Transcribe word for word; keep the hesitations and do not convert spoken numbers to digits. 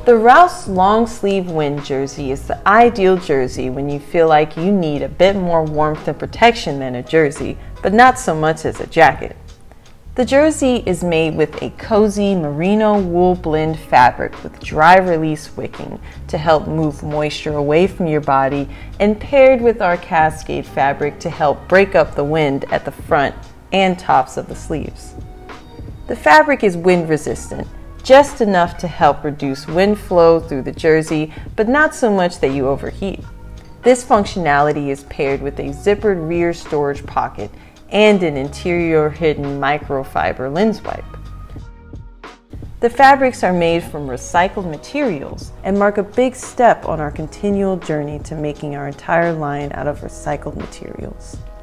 The Roust long sleeve wind jersey is the ideal jersey when you feel like you need a bit more warmth and protection than a jersey, but not so much as a jacket. The jersey is made with a cozy merino wool blend fabric with dry release wicking to help move moisture away from your body, and paired with our cascade fabric to help break up the wind at the front and tops of the sleeves. The fabric is wind resistant, just enough to help reduce wind flow through the jersey, but not so much that you overheat. This functionality is paired with a zippered rear storage pocket and an interior hidden microfiber lens wipe. The fabrics are made from recycled materials and mark a big step on our continual journey to making our entire line out of recycled materials.